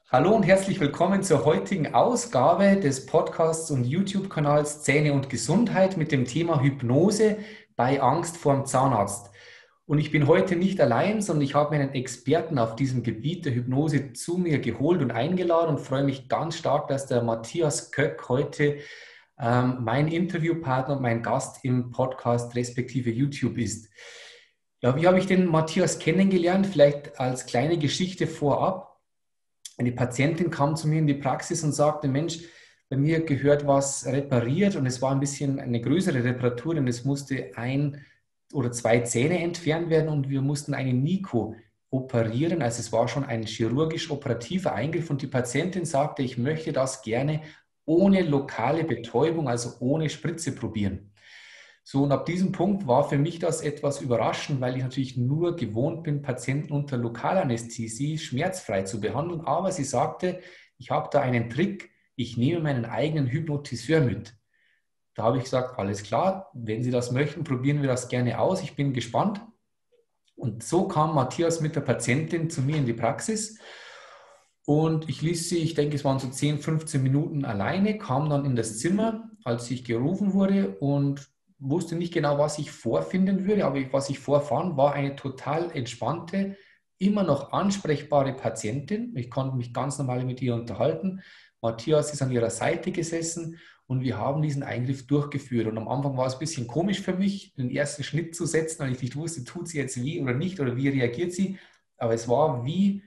Hallo und herzlich willkommen zur heutigen Ausgabe des Podcasts und YouTube-Kanals Zähne und Gesundheit mit dem Thema Hypnose bei Angst vorm Zahnarzt. Und ich bin heute nicht allein, sondern ich habe mir einen Experten auf diesem Gebiet der Hypnose zu mir geholt und eingeladen und freue mich ganz stark, dass der Matthias Köck heute mein Interviewpartner und mein Gast im Podcast respektive YouTube ist. Ja, wie habe ich den Matthias kennengelernt? Vielleicht als kleine Geschichte vorab. Eine Patientin kam zu mir in die Praxis und sagte, Mensch, bei mir gehört was repariert und es war ein bisschen eine größere Reparatur, denn es musste ein oder zwei Zähne entfernt werden und wir mussten eine Niko operieren. Also es war schon ein chirurgisch operativer Eingriff und die Patientin sagte, ich möchte das gerne ohne lokale Betäubung, also ohne Spritze probieren. So, und ab diesem Punkt war für mich das etwas überraschend, weil ich natürlich nur gewohnt bin, Patienten unter Lokalanästhesie schmerzfrei zu behandeln. Aber sie sagte, ich habe da einen Trick, ich nehme meinen eigenen Hypnotiseur mit. Da habe ich gesagt, alles klar, wenn Sie das möchten, probieren wir das gerne aus. Ich bin gespannt. Und so kam Matthias mit der Patientin zu mir in die Praxis. Und ich ließ sie, ich denke, es waren so 10, 15 Minuten alleine, kam dann in das Zimmer, als ich gerufen wurde und wusste nicht genau, was ich vorfinden würde, aber was ich vorfand, war eine total entspannte, immer noch ansprechbare Patientin. Ich konnte mich ganz normal mit ihr unterhalten. Matthias ist an ihrer Seite gesessen und wir haben diesen Eingriff durchgeführt. Und am Anfang war es ein bisschen komisch für mich, den ersten Schnitt zu setzen, weil ich nicht wusste, tut sie jetzt weh oder nicht oder wie reagiert sie. Aber es war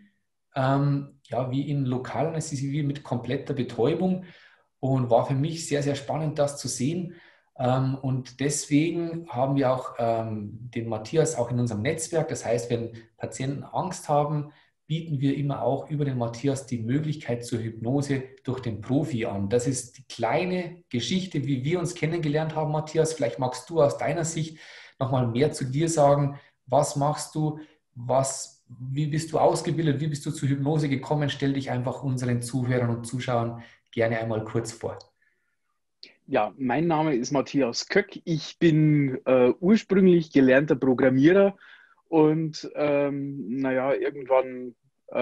ja, wie in Lokalanästhesie, wie mit kompletter Betäubung und war für mich sehr, sehr spannend, das zu sehen. Und deswegen haben wir auch den Matthias auch in unserem Netzwerk. Das heißt, wenn Patienten Angst haben, bieten wir immer auch über den Matthias die Möglichkeit zur Hypnose durch den Profi an. Das ist die kleine Geschichte, wie wir uns kennengelernt haben, Matthias. Vielleicht magst du aus deiner Sicht nochmal mehr zu dir sagen. Was machst du? Wie bist du ausgebildet? Wie bist du zur Hypnose gekommen? Stell dich einfach unseren Zuhörern und Zuschauern gerne einmal kurz vor. Ja, mein Name ist Matthias Köck. Ich bin ursprünglich gelernter Programmierer und naja, irgendwann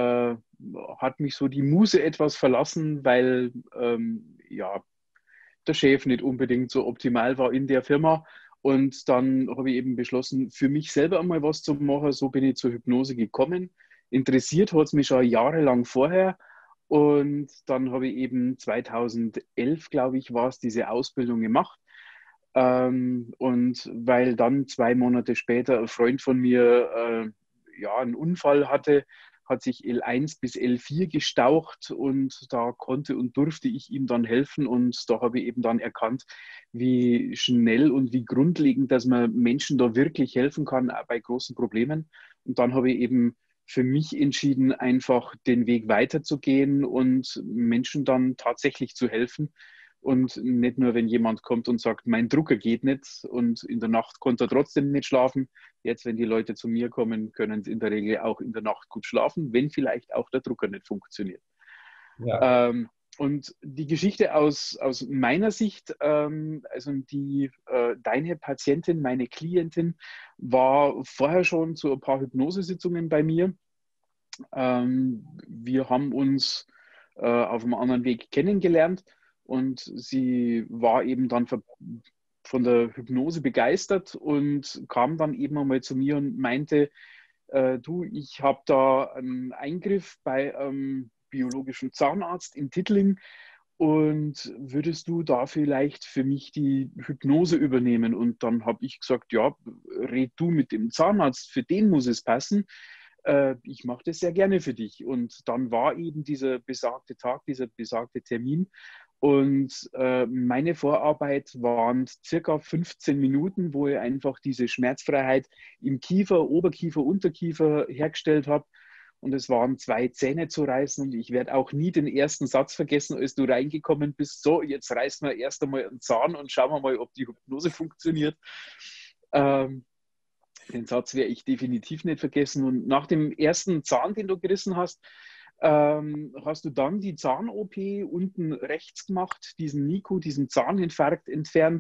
hat mich so die Muse etwas verlassen, weil ja, der Chef nicht unbedingt so optimal war in der Firma. Und dann habe ich eben beschlossen, für mich selber einmal was zu machen. So bin ich zur Hypnose gekommen. Interessiert hat es mich schon jahrelang vorher. Und dann habe ich eben 2011, glaube ich, war es, diese Ausbildung gemacht. Und weil dann 2 Monate später ein Freund von mir ja, einen Unfall hatte, hat sich L1 bis L4 gestaucht und da konnte und durfte ich ihm dann helfen und da habe ich eben dann erkannt, wie schnell und wie grundlegend, dass man Menschen da wirklich helfen kann, auch bei großen Problemen. Und dann habe ich eben für mich entschieden, einfach den Weg weiterzugehen und Menschen dann tatsächlich zu helfen. Und nicht nur, wenn jemand kommt und sagt, mein Drucker geht nicht und in der Nacht konnte er trotzdem nicht schlafen. Jetzt, wenn die Leute zu mir kommen, können sie in der Regel auch in der Nacht gut schlafen, wenn vielleicht auch der Drucker nicht funktioniert. Ja. Ähm, und die Geschichte aus meiner Sicht, also deine Patientin, meine Klientin, war vorher schon zu ein paar Hypnosesitzungen bei mir. Wir haben uns auf einem anderen Weg kennengelernt und sie war eben dann von der Hypnose begeistert und kam dann eben einmal zu mir und meinte, du, ich habe da einen Eingriff bei einem biologischen Zahnarzt in Tittling und würdest du da vielleicht für mich die Hypnose übernehmen? Und dann habe ich gesagt, ja, red du mit dem Zahnarzt, für den muss es passen. Ich mache das sehr gerne für dich. Und dann war eben dieser besagte Tag, dieser besagte Termin. Und meine Vorarbeit waren circa 15 Minuten, wo ich einfach diese Schmerzfreiheit im Kiefer, Oberkiefer, Unterkiefer hergestellt habe. Und es waren 2 Zähne zu reißen. Und ich werde auch nie den ersten Satz vergessen, als du reingekommen bist. So, jetzt reißen wir erst einmal einen Zahn und schauen wir mal, ob die Hypnose funktioniert. Den Satz werde ich definitiv nicht vergessen. Und nach dem ersten Zahn, den du gerissen hast, hast du dann die Zahn-OP unten rechts gemacht, diesen Niko, diesen Zahninfarkt entfernt.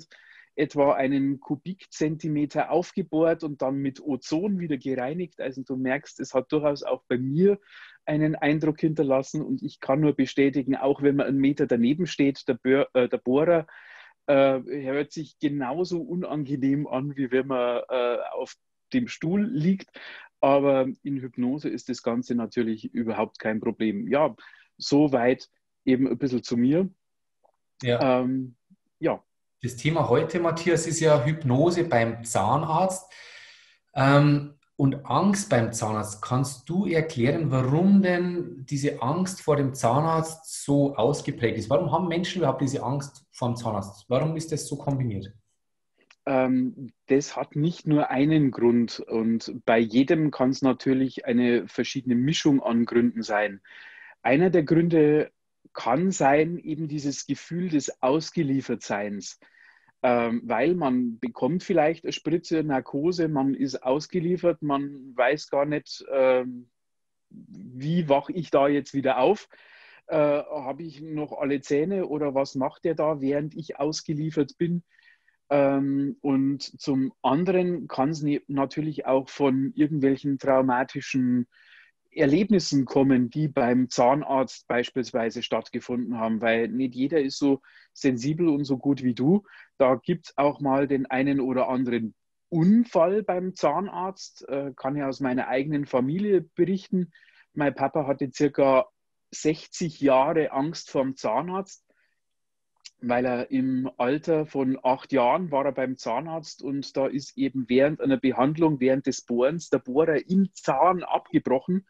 etwa einen Kubikzentimeter aufgebohrt und dann mit Ozon wieder gereinigt. Also du merkst, es hat durchaus auch bei mir einen Eindruck hinterlassen und ich kann nur bestätigen, auch wenn man einen Meter daneben steht, der Bohrer hört sich genauso unangenehm an, wie wenn man auf dem Stuhl liegt. Aber in Hypnose ist das Ganze natürlich überhaupt kein Problem. Ja, soweit eben ein bisschen zu mir. Ja. Ja. Das Thema heute, Matthias, ist ja Hypnose beim Zahnarzt und Angst beim Zahnarzt. Kannst du erklären, warum denn diese Angst vor dem Zahnarzt so ausgeprägt ist? Warum haben Menschen überhaupt diese Angst vor dem Zahnarzt? Warum ist das so kombiniert? Das hat nicht nur einen Grund und bei jedem kann es natürlich eine verschiedene Mischung an Gründen sein. Einer der Gründe kann sein, eben dieses Gefühl des Ausgeliefertseins, weil man bekommt vielleicht eine Spritze, Narkose, man ist ausgeliefert, man weiß gar nicht, wie wache ich da jetzt wieder auf? Habe ich noch alle Zähne oder was macht der da, während ich ausgeliefert bin? Und zum anderen kann es natürlich auch von irgendwelchen traumatischen Erlebnissen kommen, die beim Zahnarzt beispielsweise stattgefunden haben, weil nicht jeder ist so sensibel und so gut wie du. Da gibt es auch mal den einen oder anderen Unfall beim Zahnarzt, kann ich aus meiner eigenen Familie berichten. Mein Papa hatte circa 60 Jahre Angst vorm Zahnarzt, weil er im Alter von 8 Jahren war er beim Zahnarzt und da ist eben während einer Behandlung, während des Bohrens, der Bohrer im Zahn abgebrochen.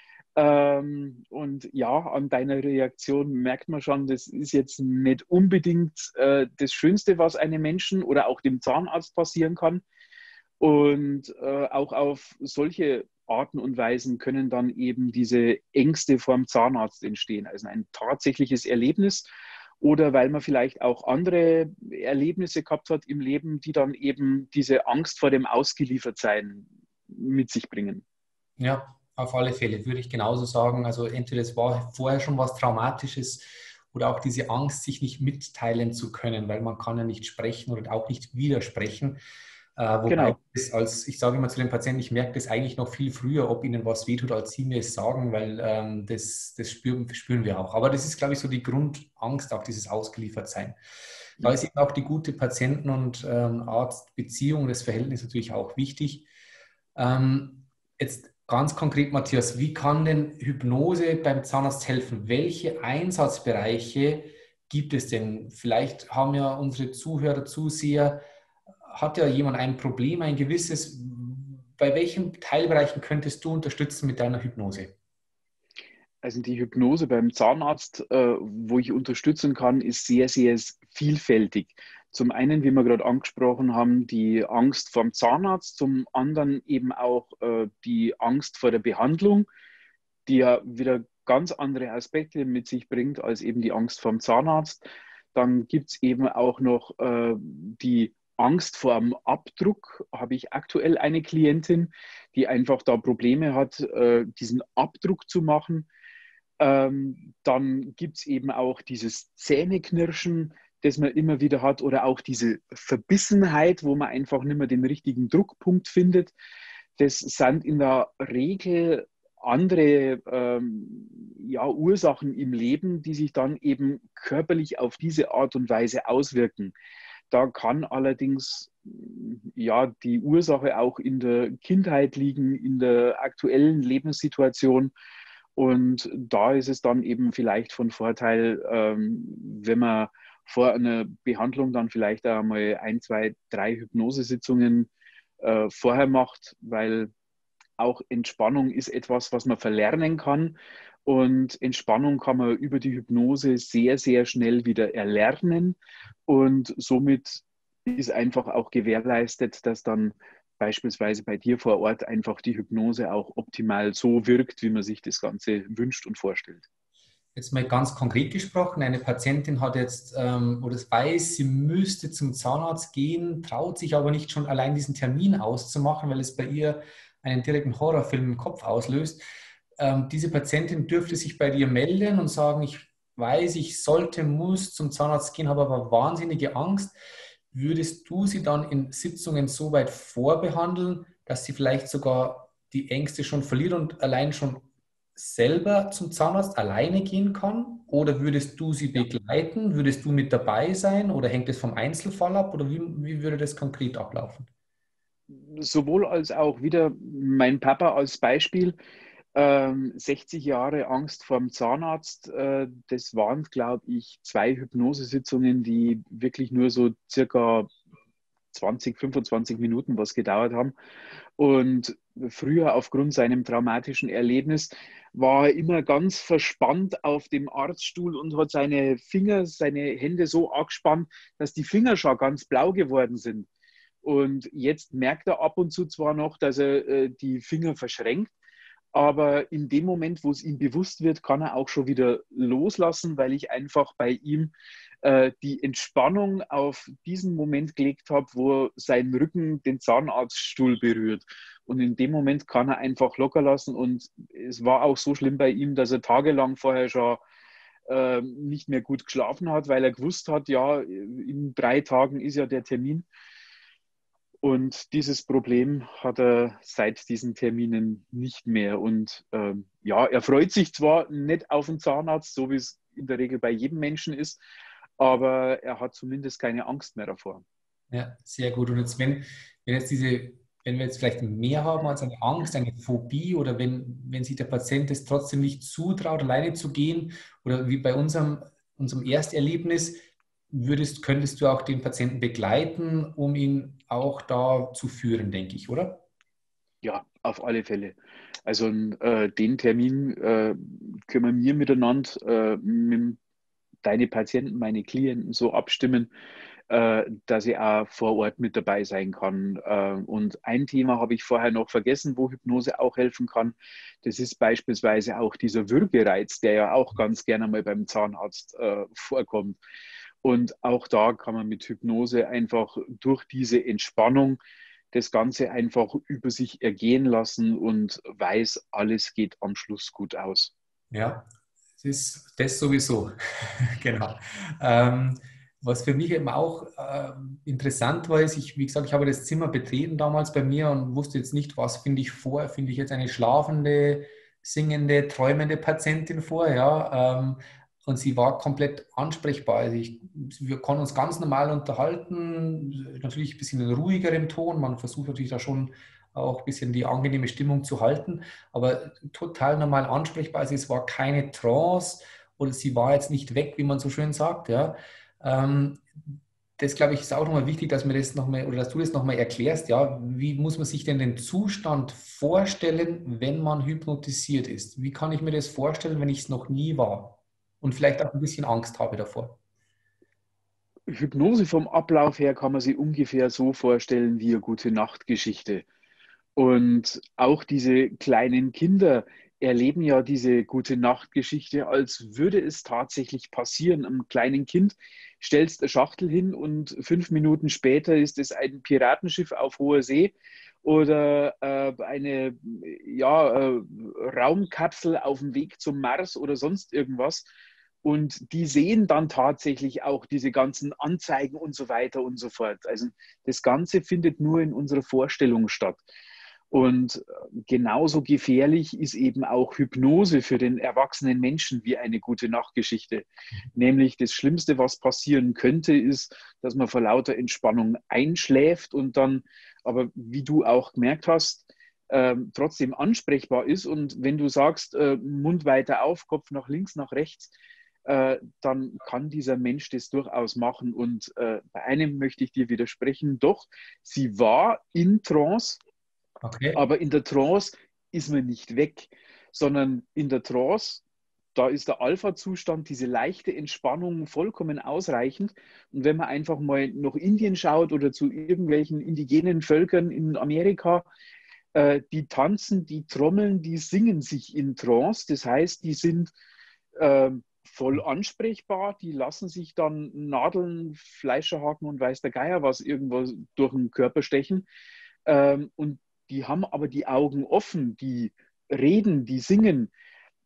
Und ja, an deiner Reaktion merkt man schon, das ist jetzt nicht unbedingt das Schönste, was einem Menschen oder auch dem Zahnarzt passieren kann. Und auch auf solche Arten und Weisen können dann eben diese Ängste vorm Zahnarzt entstehen. Also ein tatsächliches Erlebnis oder weil man vielleicht auch andere Erlebnisse gehabt hat im Leben, die dann eben diese Angst vor dem Ausgeliefertsein mit sich bringen. Ja, auf alle Fälle würde ich genauso sagen. Also entweder es war vorher schon was Traumatisches oder auch diese Angst, sich nicht mitteilen zu können, weil man kann ja nicht sprechen oder auch nicht widersprechen. Wobei Genau. es als, ich sage immer zu den Patienten, ich merke das eigentlich noch viel früher, ob ihnen was wehtut, als sie mir es sagen, weil das spüren wir auch. Aber das ist, glaube ich, so die Grundangst, auch dieses Ausgeliefertsein. Da ist eben auch die gute Patienten- und Arztbeziehung, das Verhältnis natürlich auch wichtig. Jetzt ganz konkret, Matthias, wie kann denn Hypnose beim Zahnarzt helfen? Welche Einsatzbereiche gibt es denn? Vielleicht haben ja unsere Zuhörer, Zuseher, hat ja jemand ein Problem, ein gewisses. Bei welchen Teilbereichen könntest du unterstützen mit deiner Hypnose? Also die Hypnose beim Zahnarzt, wo ich unterstützen kann, ist sehr, sehr vielfältig. Zum einen, wie wir gerade angesprochen haben, die Angst vor dem Zahnarzt, zum anderen eben auch die Angst vor der Behandlung, die ja wieder ganz andere Aspekte mit sich bringt als eben die Angst vor dem Zahnarzt. Dann gibt es eben auch noch die Angst vor dem Abdruck. Habe ich aktuell eine Klientin, die einfach da Probleme hat, diesen Abdruck zu machen. Dann gibt es eben auch dieses Zähneknirschen, das man immer wieder hat, oder auch diese Verbissenheit, wo man einfach nicht mehr den richtigen Druckpunkt findet. Das sind in der Regel andere ja, Ursachen im Leben, die sich dann eben körperlich auf diese Art und Weise auswirken. Da kann allerdings ja die Ursache auch in der Kindheit liegen, in der aktuellen Lebenssituation. Und da ist es dann eben vielleicht von Vorteil, wenn man vor einer Behandlung dann vielleicht einmal 1, 2, 3 Hypnosesitzungen vorher macht, weil auch Entspannung ist etwas, was man verlernen kann. Und Entspannung kann man über die Hypnose sehr, sehr schnell wieder erlernen. Und somit ist einfach auch gewährleistet, dass dann beispielsweise bei dir vor Ort einfach die Hypnose auch optimal so wirkt, wie man sich das Ganze wünscht und vorstellt. Jetzt mal ganz konkret gesprochen, eine Patientin hat jetzt oder es weiß, sie müsste zum Zahnarzt gehen, traut sich aber nicht schon allein diesen Termin auszumachen, weil es bei ihr einen direkten Horrorfilm im Kopf auslöst. Diese Patientin dürfte sich bei dir melden und sagen, ich weiß, ich sollte, muss zum Zahnarzt gehen, habe aber wahnsinnige Angst. würdest du sie dann in Sitzungen so weit vorbehandeln, dass sie vielleicht sogar die Ängste schon verliert und allein schon selber zum Zahnarzt alleine gehen kann? Oder würdest du sie Ja. begleiten? Würdest du mit dabei sein? Oder hängt es vom Einzelfall ab? Oder wie würde das konkret ablaufen? Sowohl als auch wieder mein Papa als Beispiel. 60 Jahre Angst vorm Zahnarzt. Das waren, glaube ich, 2 Hypnosesitzungen, die wirklich nur so circa 20, 25 Minuten was gedauert haben. Und früher aufgrund seinem traumatischen Erlebnis war er immer ganz verspannt auf dem Arztstuhl und hat seine Finger, seine Hände so angespannt, dass die Finger schon ganz blau geworden sind. Und jetzt merkt er ab und zu zwar noch, dass er die Finger verschränkt, aber in dem Moment, wo es ihm bewusst wird, kann er auch schon wieder loslassen, weil ich einfach bei ihm die Entspannung auf diesen Moment gelegt habe, wo sein Rücken den Zahnarztstuhl berührt. Und in dem Moment kann er einfach locker lassen. Und es war auch so schlimm bei ihm, dass er tagelang vorher schon nicht mehr gut geschlafen hat, weil er gewusst hat, ja, in 3 Tagen ist ja der Termin. Und dieses Problem hat er seit diesen Terminen nicht mehr. Und ja, er freut sich zwar nicht auf den Zahnarzt, so wie es in der Regel bei jedem Menschen ist, aber er hat zumindest keine Angst mehr davor. Ja, sehr gut. Und jetzt, wenn wir jetzt vielleicht mehr haben als eine Angst, eine Phobie oder wenn sich der Patient es trotzdem nicht zutraut, alleine zu gehen oder wie bei unserem Ersterlebnis, könntest du auch den Patienten begleiten, um ihn auch da zu führen, denke ich, oder? Ja, auf alle Fälle. Also den Termin können wir miteinander mit deine Patienten, meine Klienten so abstimmen, dass ich auch vor Ort mit dabei sein kann. Und ein Thema habe ich vorher noch vergessen, wo Hypnose auch helfen kann. Das ist beispielsweise auch dieser Würgereiz, der ja auch ganz gerne mal beim Zahnarzt vorkommt. Und auch da kann man mit Hypnose einfach durch diese Entspannung das Ganze einfach über sich ergehen lassen und weiß, alles geht am Schluss gut aus. Ja, es ist das sowieso. Genau. Ähm, Was für mich eben auch interessant war, ist, wie gesagt, ich habe das Zimmer betreten damals bei mir und wusste jetzt nicht, was finde ich vor. Finde ich jetzt eine schlafende, singende, träumende Patientin vor, ja. Und sie war komplett ansprechbar. Wir konnten uns ganz normal unterhalten, natürlich ein bisschen in ruhigerem Ton. Man versucht natürlich da schon auch ein bisschen die angenehme Stimmung zu halten, aber total normal ansprechbar. Also es war keine Trance oder sie war jetzt nicht weg, wie man so schön sagt. Ja. Ähm, Das, glaube ich, ist auch nochmal wichtig, dass wir das nochmal oder dass du das nochmal erklärst. Ja, wie muss man sich denn den Zustand vorstellen, wenn man hypnotisiert ist? Wie kann ich mir das vorstellen, wenn ich es noch nie war und vielleicht auch ein bisschen Angst habe davor? Hypnose vom Ablauf her kann man sich ungefähr so vorstellen wie eine gute Nachtgeschichte. Und auch diese kleinen Kinder erleben ja diese gute Nachtgeschichte, als würde es tatsächlich passieren. Einem kleinen Kind stellst eine Schachtel hin und 5 Minuten später ist es ein Piratenschiff auf hoher See oder eine Raumkapsel auf dem Weg zum Mars oder sonst irgendwas. Und die sehen dann tatsächlich auch diese ganzen Anzeigen und so weiter und so fort. Also das Ganze findet nur in unserer Vorstellung statt. Und genauso gefährlich ist eben auch Hypnose für den erwachsenen Menschen wie eine gute Nachtgeschichte. Nämlich das Schlimmste, was passieren könnte, ist, dass man vor lauter Entspannung einschläft und dann, aber wie du auch gemerkt hast, trotzdem ansprechbar ist. Und wenn du sagst, Mund weiter auf, Kopf nach links, nach rechts, dann kann dieser Mensch das durchaus machen. Und bei einem möchte ich dir widersprechen, doch, sie war in Trance, Okay. aber in der Trance ist man nicht weg, sondern in der Trance, da ist der Alpha-Zustand, diese leichte Entspannung vollkommen ausreichend. Und wenn man einfach mal nach Indien schaut oder zu irgendwelchen indigenen Völkern in Amerika, die tanzen, die trommeln, die singen sich in Trance. Das heißt, die sind äh, voll ansprechbar, die lassen sich dann Nadeln, Fleischerhaken und weiß der Geier was irgendwo durch den Körper stechen. Und die haben aber die Augen offen, die reden, die singen.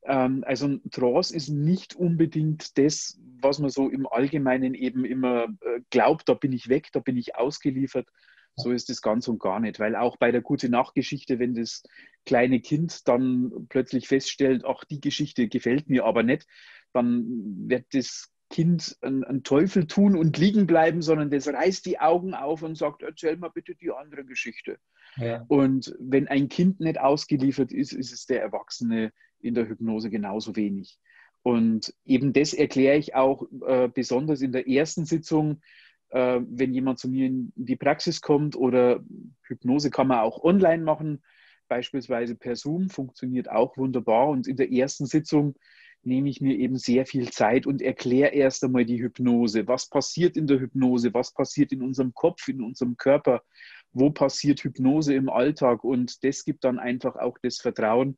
Also ein Trance ist nicht unbedingt das, was man so im Allgemeinen eben immer glaubt, da bin ich weg, da bin ich ausgeliefert. So ist es ganz und gar nicht, weil auch bei der Gute-Nacht-Geschichte, wenn das kleine Kind dann plötzlich feststellt, ach, die Geschichte gefällt mir aber nicht, dann wird das Kind einen Teufel tun und liegen bleiben, sondern das reißt die Augen auf und sagt, erzähl mal bitte die andere Geschichte. Ja, Und wenn ein Kind nicht ausgeliefert ist, ist es der Erwachsene in der Hypnose genauso wenig. Und eben das erkläre ich auch besonders in der ersten Sitzung, wenn jemand zu mir in die Praxis kommt, oder Hypnose kann man auch online machen, beispielsweise per Zoom, funktioniert auch wunderbar. Und in der ersten Sitzung nehme ich mir eben sehr viel Zeit und erkläre erst einmal die Hypnose. Was passiert in der Hypnose? Was passiert in unserem Kopf, in unserem Körper? Wo passiert Hypnose im Alltag? Und das gibt dann einfach auch das Vertrauen,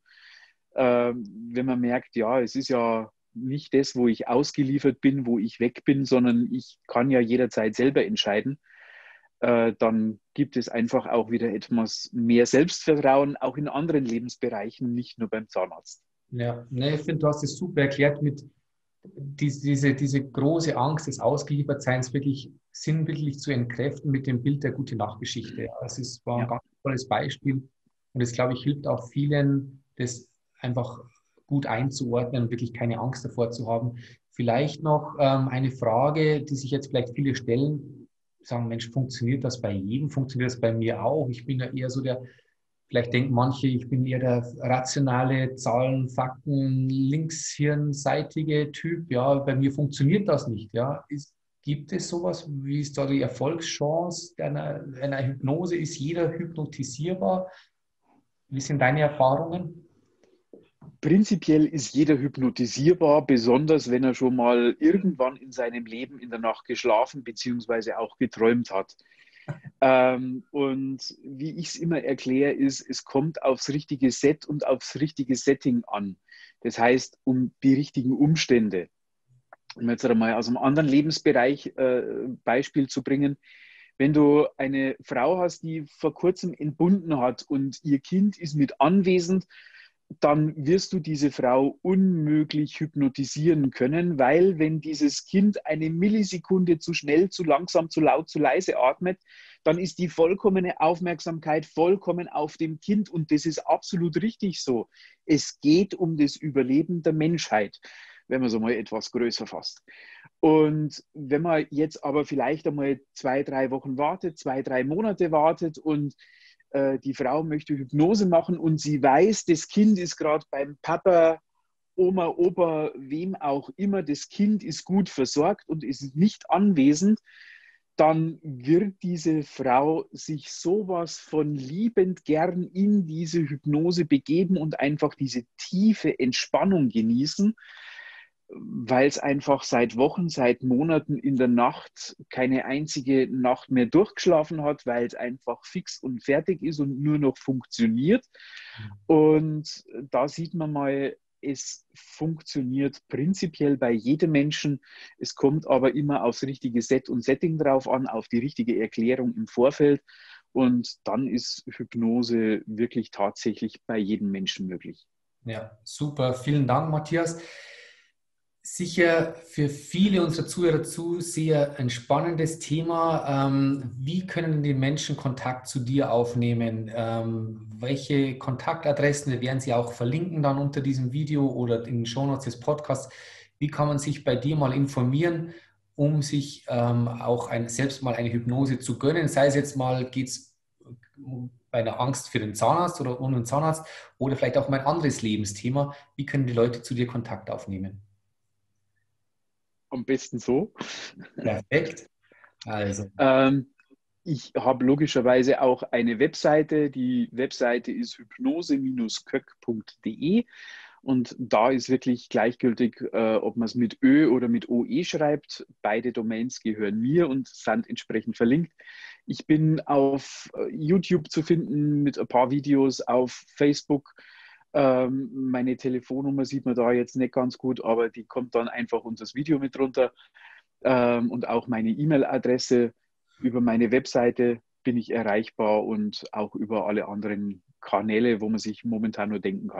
wenn man merkt, ja, es ist ja nicht das, wo ich ausgeliefert bin, wo ich weg bin, sondern ich kann ja jederzeit selber entscheiden, dann gibt es einfach auch wieder etwas mehr Selbstvertrauen, auch in anderen Lebensbereichen, nicht nur beim Zahnarzt. ja. Ne, ich finde, du hast es super erklärt mit diese große Angst des Ausgeliefertseins wirklich sinnbildlich zu entkräften mit dem Bild der Gute-Nacht-Geschichte. Ja, war ein Ja. ganz tolles Beispiel und es, glaube ich, hilft auch vielen, das einfach gut einzuordnen und wirklich keine Angst davor zu haben. Vielleicht noch eine Frage, die sich jetzt vielleicht viele stellen, sagen, Mensch, funktioniert das bei jedem? Funktioniert das bei mir auch? Ich bin ja eher so der, vielleicht denken manche, ich bin eher der rationale, Zahlen, Fakten, linkshirnseitige Typ. Ja, bei mir funktioniert das nicht. Ja, gibt es sowas? Wie ist da die Erfolgschance einer Hypnose? Ist jeder hypnotisierbar? Wie sind deine Erfahrungen? Prinzipiell ist jeder hypnotisierbar, besonders wenn er schon mal irgendwann in seinem Leben in der Nacht geschlafen bzw. auch geträumt hat. Und wie ich es immer erkläre, ist, es kommt aufs richtige Set und aufs richtige Setting an. Das heißt, um die richtigen Umstände. Um jetzt einmal aus einem anderen Lebensbereich Beispiel zu bringen, wenn du eine Frau hast, die vor kurzem entbunden hat und ihr Kind ist mit anwesend, dann wirst du diese Frau unmöglich hypnotisieren können, weil wenn dieses Kind eine Millisekunde zu schnell, zu langsam, zu laut, zu leise atmet, dann ist die vollkommene Aufmerksamkeit vollkommen auf dem Kind, und das ist absolut richtig so. Es geht um das Überleben der Menschheit, wenn man so mal etwas größer fasst. Und wenn man jetzt aber vielleicht einmal 2, 3 Wochen wartet, 2, 3 Monate wartet und die Frau möchte Hypnose machen und sie weiß, das Kind ist gerade beim Papa, Oma, Opa, wem auch immer, das Kind ist gut versorgt und ist nicht anwesend, dann wird diese Frau sich sowas von liebend gern in diese Hypnose begeben und einfach diese tiefe Entspannung genießen, weil es einfach seit Wochen, seit Monaten in der Nacht keine einzige Nacht mehr durchgeschlafen hat, weil es einfach fix und fertig ist und nur noch funktioniert. Und da sieht man mal, es funktioniert prinzipiell bei jedem Menschen. Es kommt aber immer aufs richtige Set und Setting drauf an, auf die richtige Erklärung im Vorfeld. Und dann ist Hypnose wirklich tatsächlich bei jedem Menschen möglich. Ja, super. Vielen Dank, Matthias. Sicher für viele unserer Zuhörer, Zuseher ein spannendes Thema. Wie können die Menschen Kontakt zu dir aufnehmen? Welche Kontaktadressen, wir werden sie auch verlinken dann unter diesem Video oder in den Shownotes des Podcasts. Wie kann man sich bei dir mal informieren, um sich auch selbst mal eine Hypnose zu gönnen? Sei es jetzt mal, geht es bei einer Angst für den Zahnarzt oder ohne den Zahnarzt oder vielleicht auch mal ein anderes Lebensthema. Wie können die Leute zu dir Kontakt aufnehmen? Am besten so. Perfekt. Also, Ähm, Ich habe logischerweise auch eine Webseite. Die Webseite ist hypnose-köck.de, und da ist wirklich gleichgültig, ob man es mit Ö oder mit OE schreibt. Beide Domains gehören mir und sind entsprechend verlinkt. Ich bin auf YouTube zu finden mit ein paar Videos, auf Facebook. Meine Telefonnummer sieht man da jetzt nicht ganz gut, aber die kommt dann einfach unter das Video mit drunter. Und auch meine E-Mail-Adresse. Über meine Webseite bin ich erreichbar und auch über alle anderen Kanäle, wo man sich momentan nur denken kann.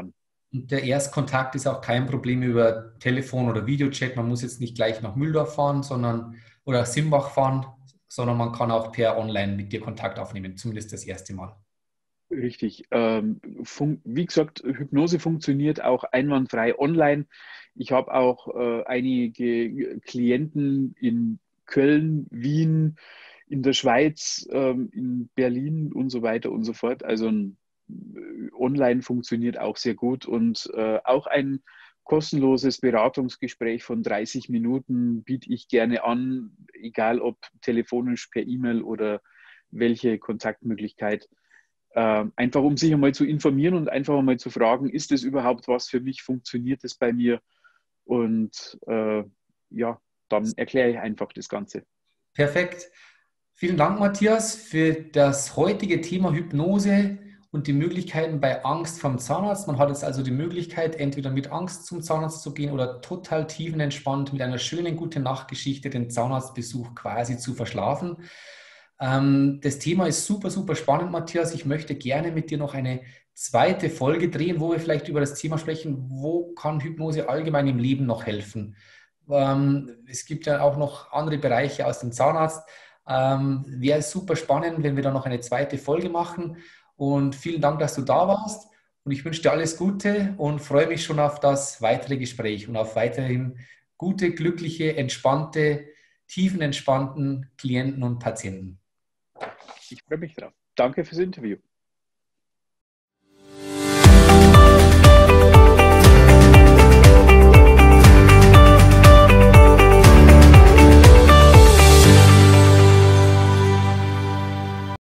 Und der Erstkontakt ist auch kein Problem über Telefon oder Videochat. Man muss jetzt nicht gleich nach Mühldorf fahren, oder Simbach fahren, sondern man kann auch per Online mit dir Kontakt aufnehmen, zumindest das erste Mal. Richtig. Wie gesagt, Hypnose funktioniert auch einwandfrei online. Ich habe auch einige Klienten in Köln, Wien, in der Schweiz, in Berlin und so weiter und so fort. Also online funktioniert auch sehr gut und auch ein kostenloses Beratungsgespräch von 30 Minuten biete ich gerne an, egal ob telefonisch, per E-Mail oder welche Kontaktmöglichkeit. Einfach um sich einmal zu informieren und einfach einmal zu fragen, ist das überhaupt was für mich, funktioniert das bei mir? Und ja, dann erkläre ich einfach das Ganze. Perfekt. Vielen Dank, Matthias, für das heutige Thema Hypnose und die Möglichkeiten bei Angst vom Zahnarzt. Man hat jetzt also die Möglichkeit, entweder mit Angst zum Zahnarzt zu gehen oder total tiefenentspannt mit einer schönen Gute-Nacht-Geschichte den Zahnarztbesuch quasi zu verschlafen. Das Thema ist super, super spannend, Matthias. Ich möchte gerne mit dir noch eine zweite Folge drehen, wo wir vielleicht über das Thema sprechen, wo kann Hypnose allgemein im Leben noch helfen? Es gibt ja auch noch andere Bereiche aus dem Zahnarzt. Wäre super spannend, wenn wir da noch eine zweite Folge machen. Und vielen Dank, dass du da warst. Und ich wünsche dir alles Gute und freue mich schon auf das weitere Gespräch und auf weiterhin gute, glückliche, entspannte, tiefenentspannten Klienten und Patienten. Ich freue mich drauf. Danke fürs Interview.